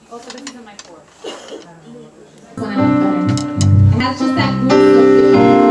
Also, this is in my fourth. One I like better. It has just that groove so good.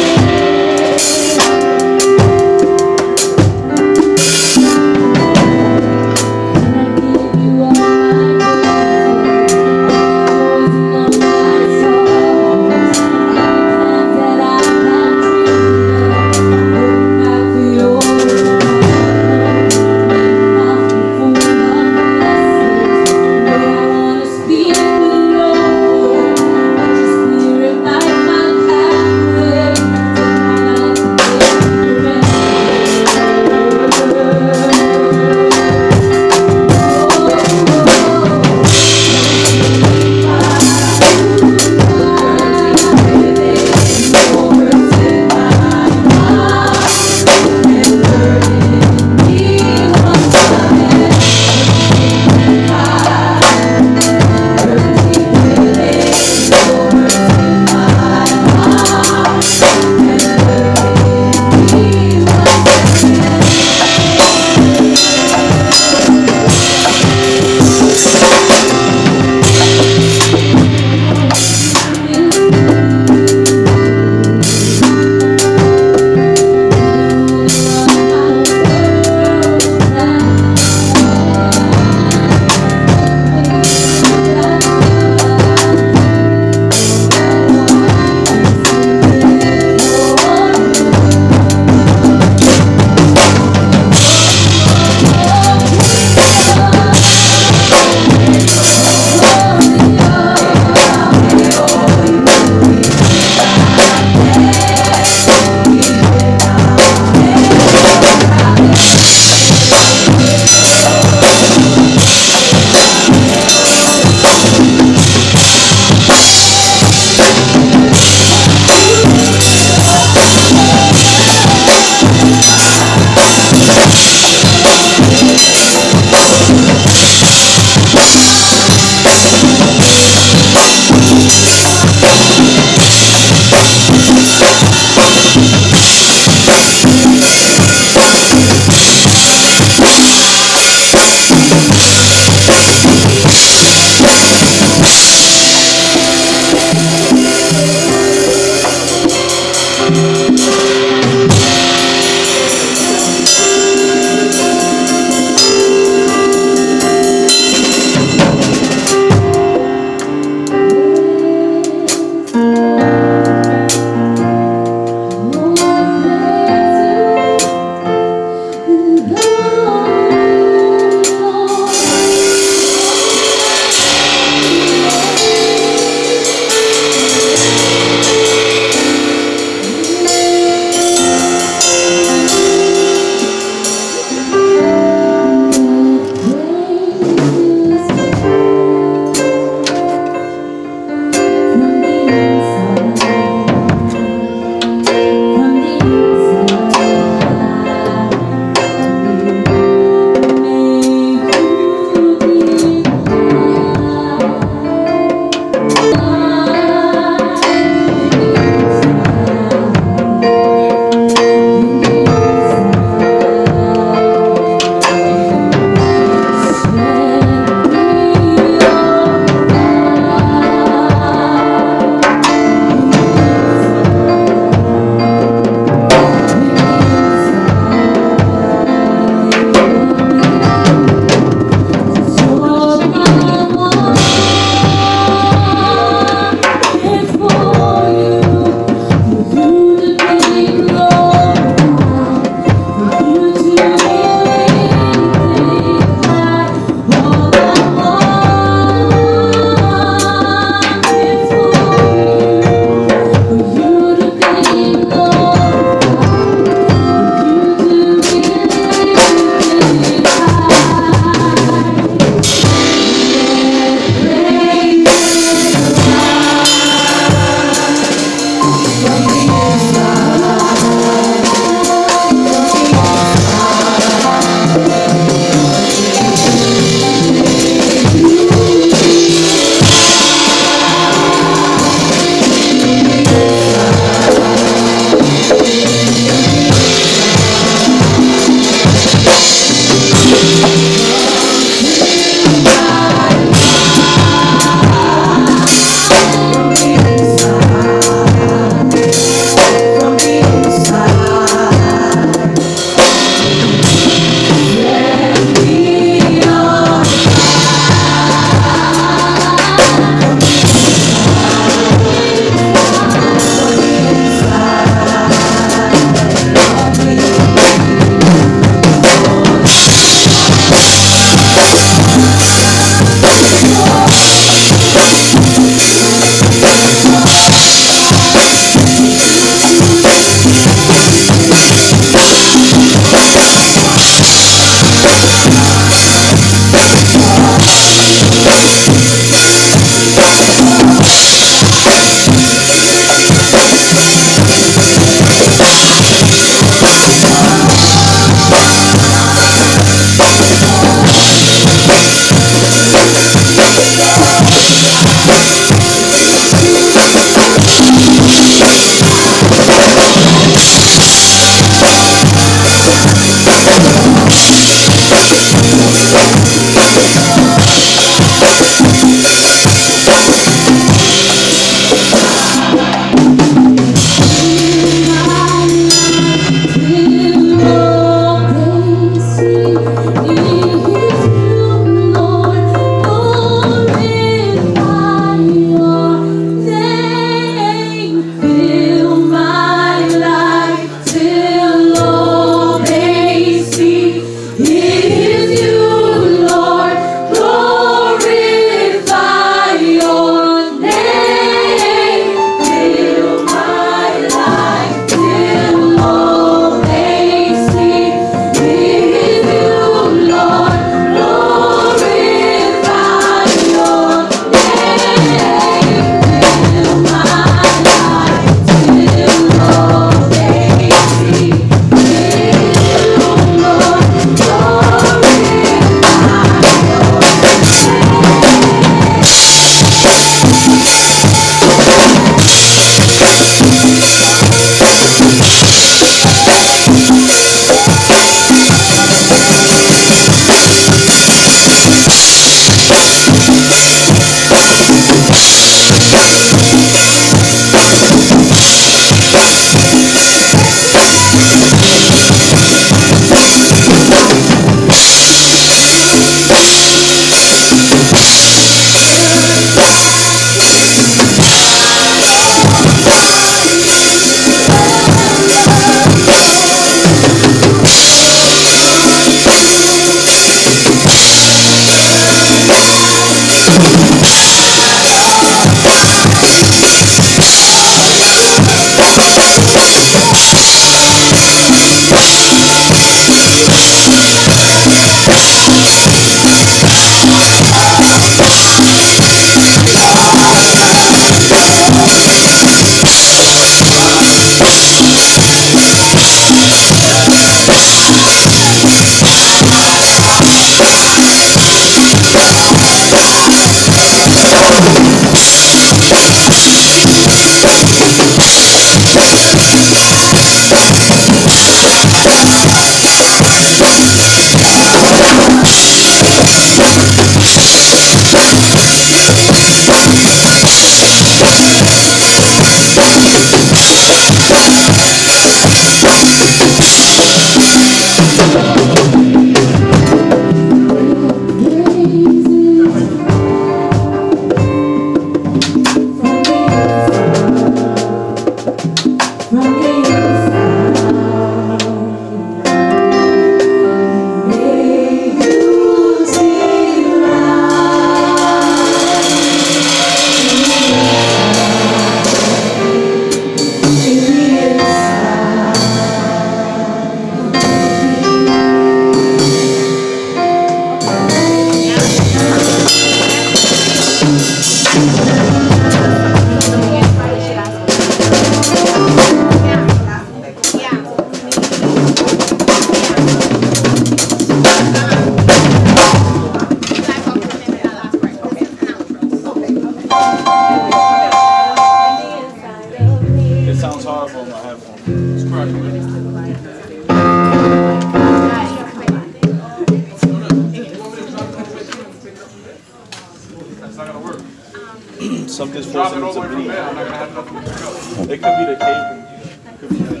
if this falls into mini. It could be the cable. It could be the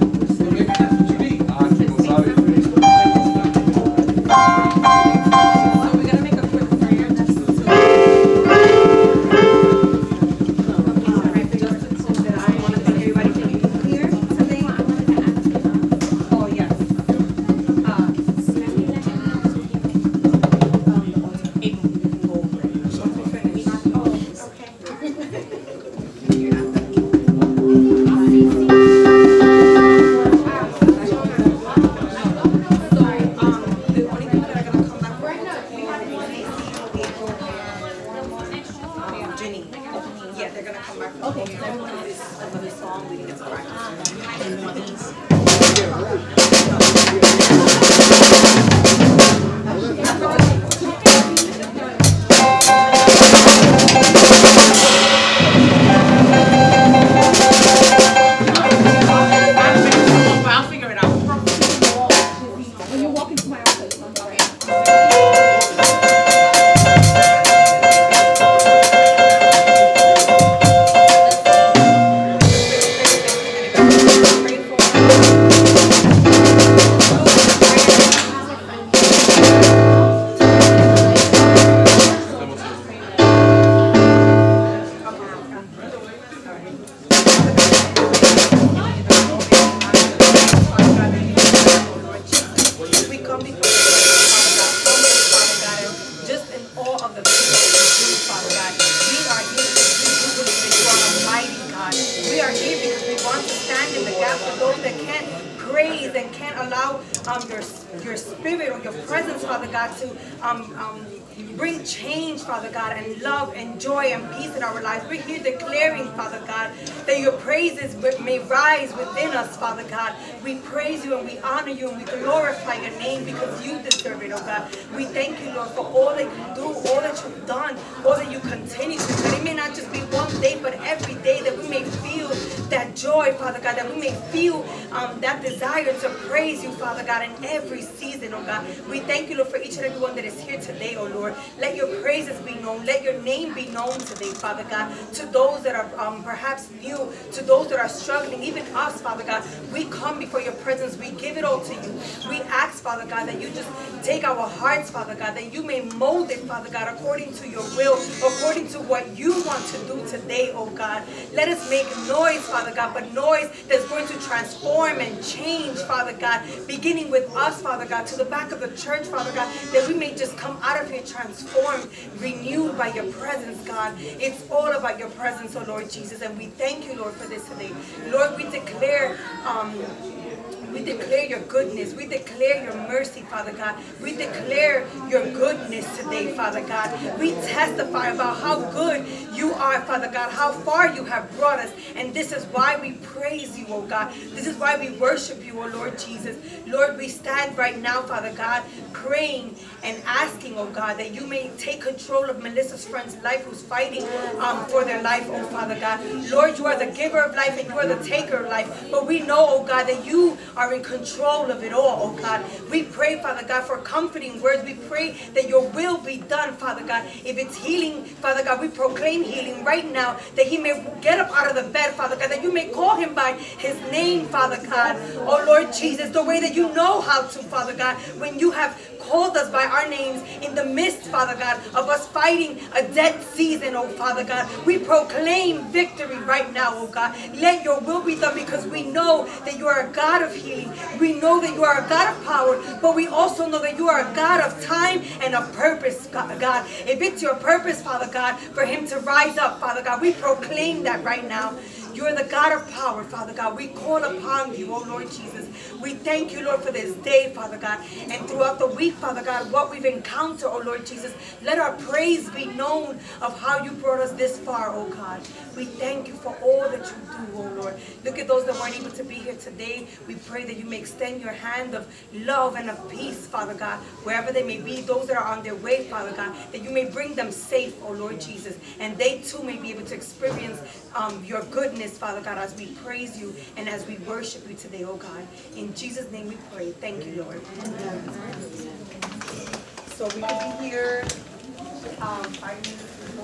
your spirit or your presence, Father God, to bring change, Father God, and love and joy and peace in our lives. We're here declaring, Father God, that your praises may rise within us, Father God. We praise you and we honor you and we glorify your name because you deserve it, oh God. We thank you, Lord, for all that you do, all that you've done, all that you continue to do. That it may not just be one day, but every day, that we may feel that joy, Father God, that we may feel that desire to praise you, Father God, in every season, oh God. We thank you, Lord, for each and every one that is here today, oh Lord. Let your praises be known. Let your name be known today, Father God, to those that are perhaps new, to those that are struggling, even us, Father God. We come before your presence. We give it all to you. We ask, Father God, that you just take our hearts, Father God, that you may mold it, Father God, according to your will, according to what you want to do today, oh God. Let us make noise, Father God, but noise that's going to transform and change, Father God, beginning with us, Father God, to the back of the church, Father God, that we may just come out of here transformed, renewed by your presence, God. It's all about your presence, oh Lord Jesus, and we thank you, Lord, for this today. Lord, we declare your goodness. We declare your mercy, Father God. We declare your goodness today, Father God. We testify about how good you are, Father God, how far you have brought us. And this is why we praise you, oh God. This is why we worship you, oh Lord Jesus. Lord, we stand right now, Father God, praying and asking, oh God, that you may take control of Melissa's friend's life who's fighting for their life, oh Father God. Lord, you are the giver of life and you are the taker of life. But we know, oh God, that you are in control of it all, oh God. We pray, Father God, for comforting words. We pray that your will be done, Father God. If it's healing, Father God, we proclaim healing right now, that he may get up out of the bed, Father God, that you may call him by his name, Father God. Oh Lord Jesus, the way that you know how to, Father God, when you have called us by our names in the midst, Father God, of us fighting a dead season, oh Father God. We proclaim victory right now, oh God. Let your will be done, because we know that you are a God of healing. We know that you are a God of power, but we also know that you are a God of time and of purpose, God. If it's your purpose, Father God, for him to rise up, Father God, we proclaim that right now. You are the God of power, Father God. We call upon you, oh Lord Jesus. We thank you, Lord, for this day, Father God. And throughout the week, Father God, what we've encountered, oh Lord Jesus, let our praise be known of how you brought us this far, oh God. We thank you for all that you do, oh Lord. Look at those that weren't able to be here today. We pray that you may extend your hand of love and of peace, Father God, wherever they may be, those that are on their way, Father God, that you may bring them safe, oh Lord Jesus, and they too may be able to experience your goodness, Father God, as we praise you and as we worship you today, oh God. In Jesus' name we pray. Thank you, Lord. So we will be here 5 minutes before.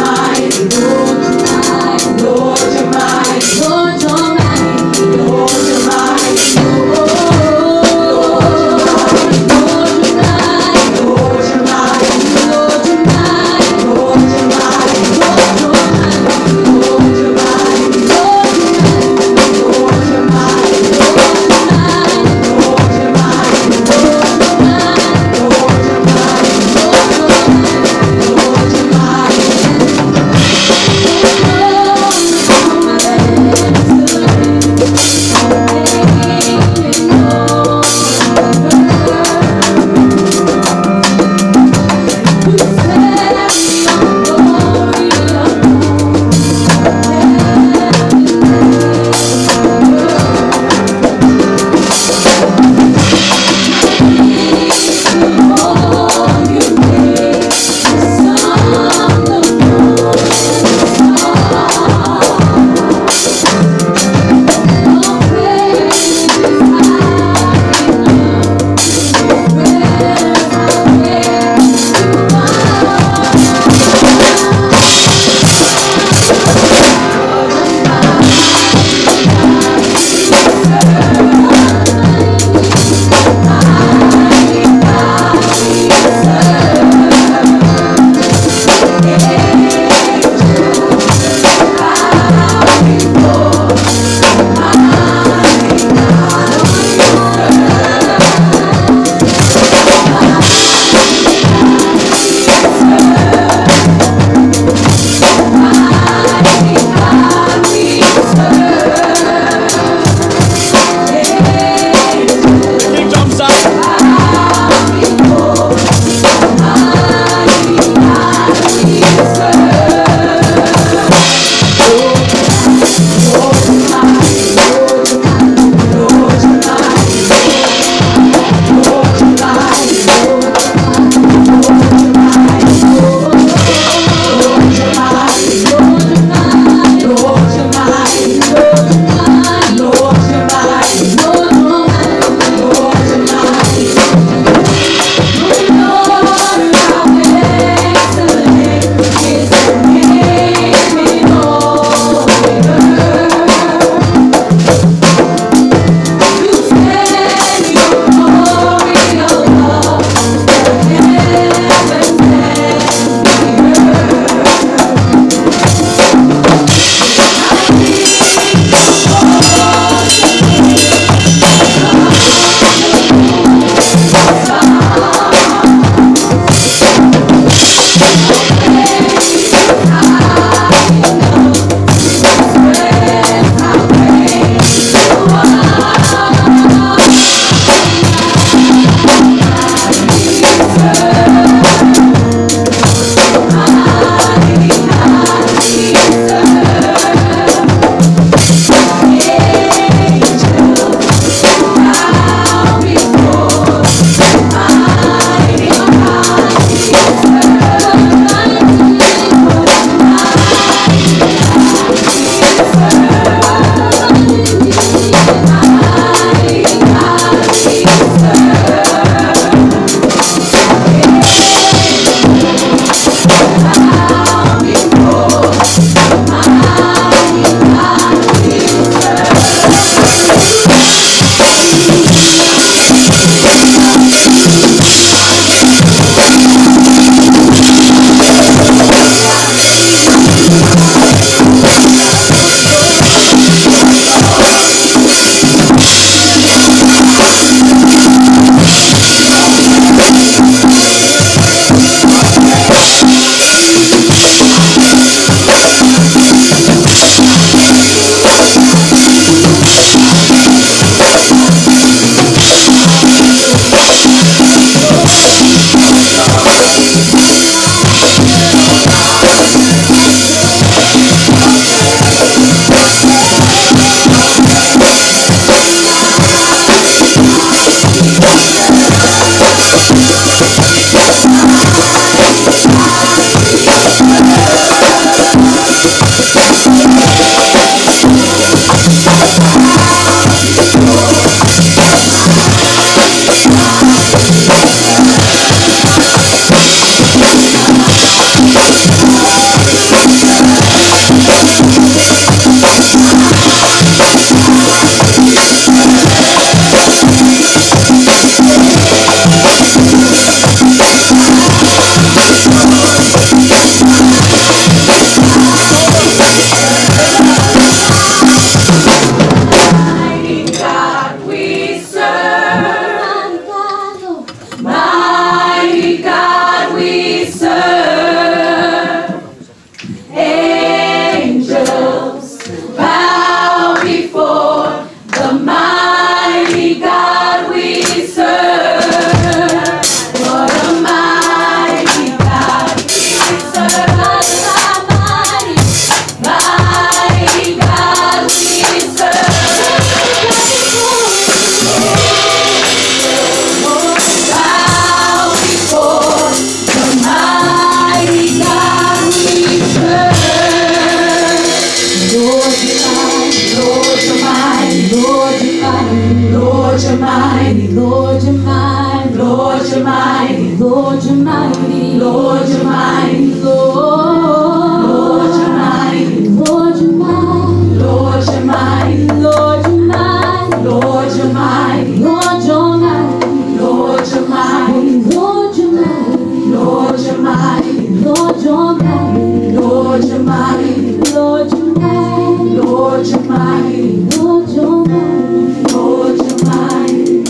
mighty, Lord, you're mighty, Lord, you're mighty, Lord, you're mighty, Lord, you're mighty, Lord, you're mighty, Lord, you're mighty, Lord, you're mighty, Lord, you're mighty, Lord, you're mighty, Lord, you're mighty, Lord, you're mighty, Lord, you're mighty, Lord, you're mighty, Lord, you're mighty, Lord, you're mighty, Lord, you're mighty, Lord, you're mighty, Lord, you're mighty, Lord, you're mighty.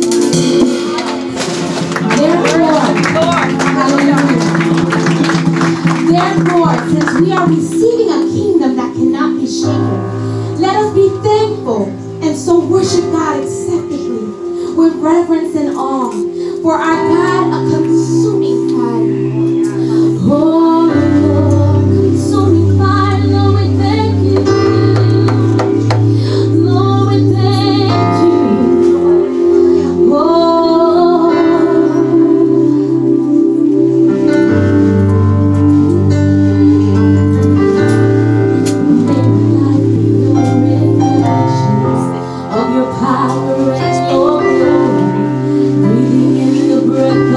Therefore, since we are receiving a kingdom that cannot be shaken, let us be thankful and so worship God acceptably with reverence and awe. For our God, a consuming fire. Oh Lord, consuming fire, Lord, we thank you. Lord, we thank you. Oh, may life be the reflections of your power and your glory, breathing in the breath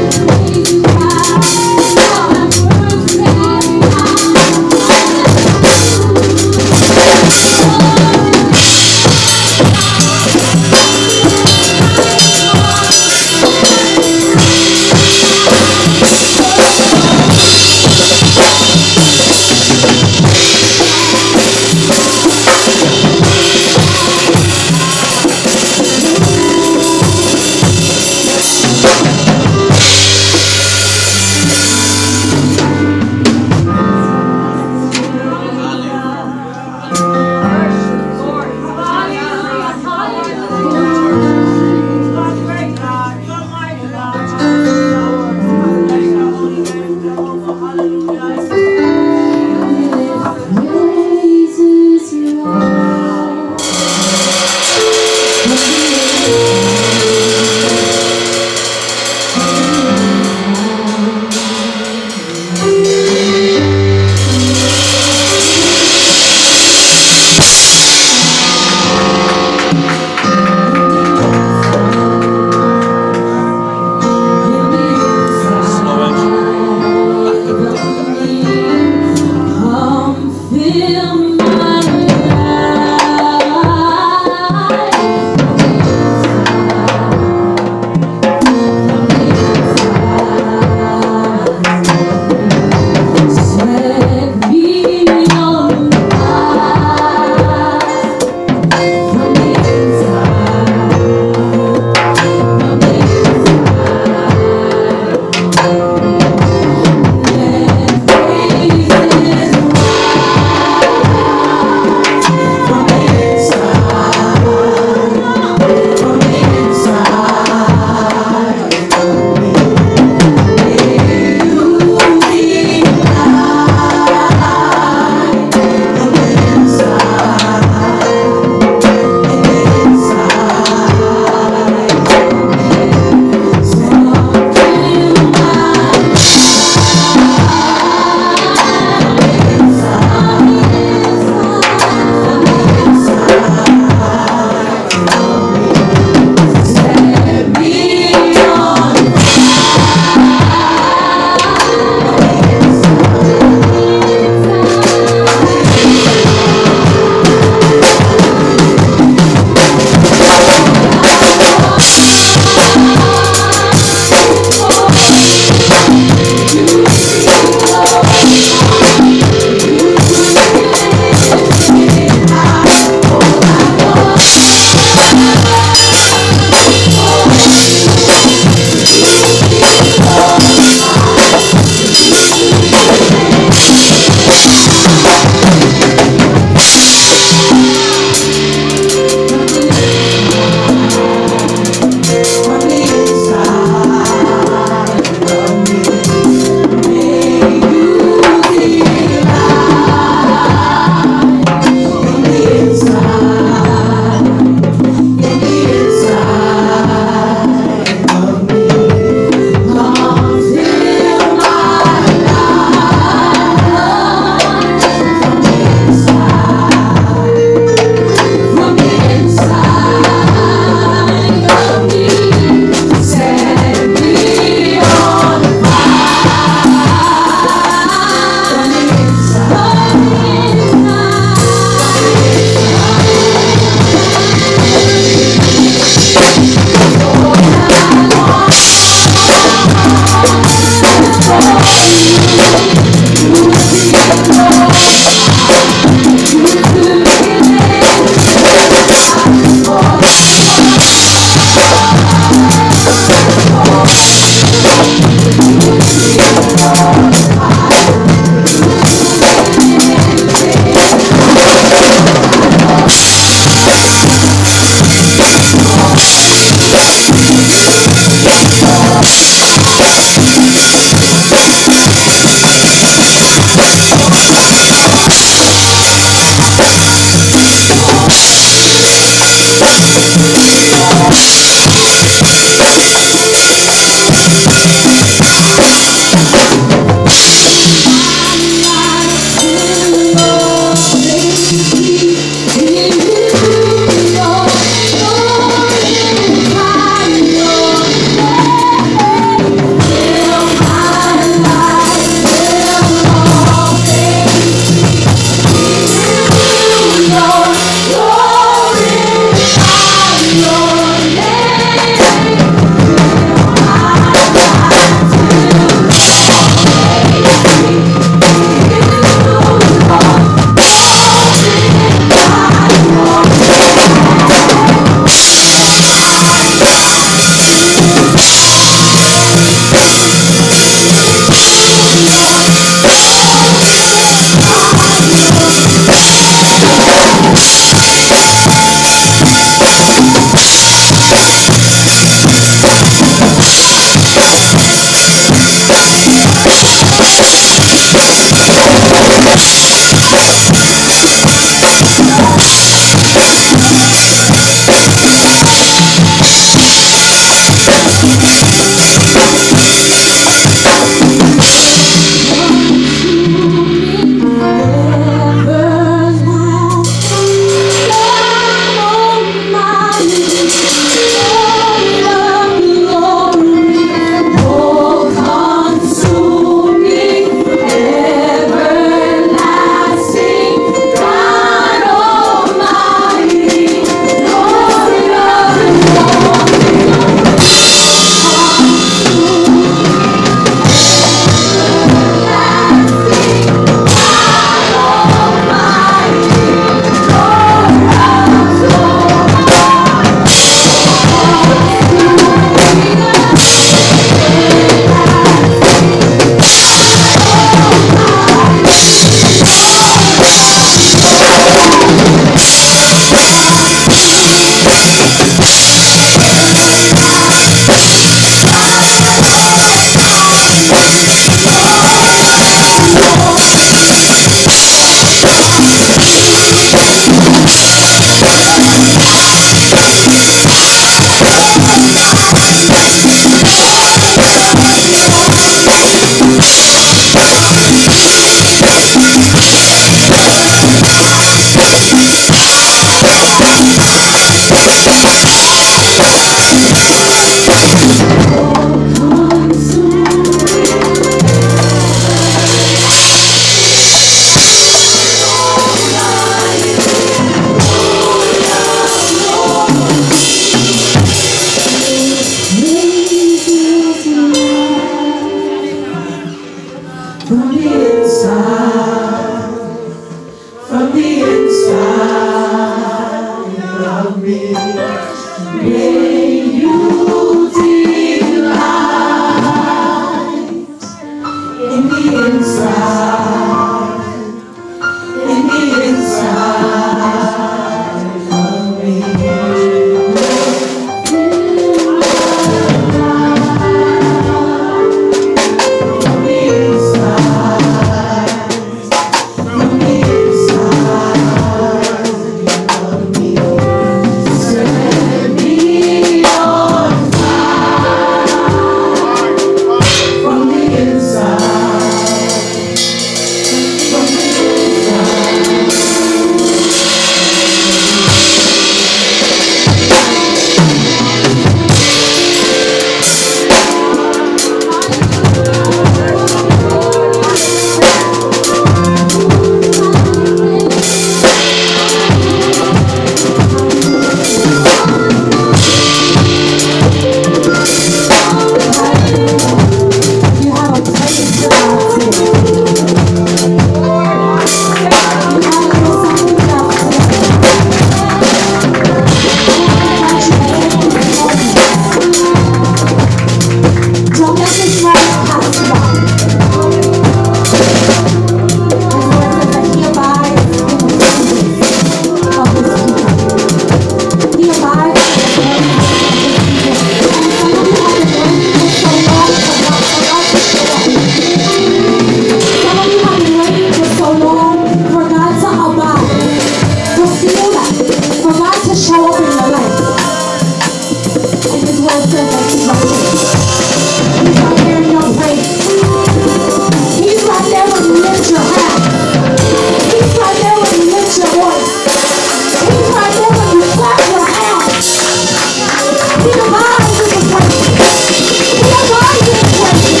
says that he's right there. He's right there in your praise. He's right there when you lift your hand. He's right there when you lift your voice. He's right there when you clap your hands. He abides in the praise. He abides in the praise.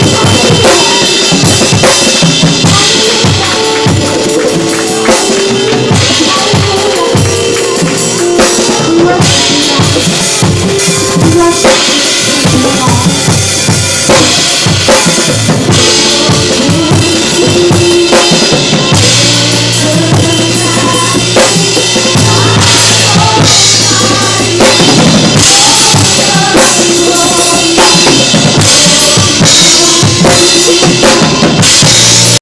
Thank you.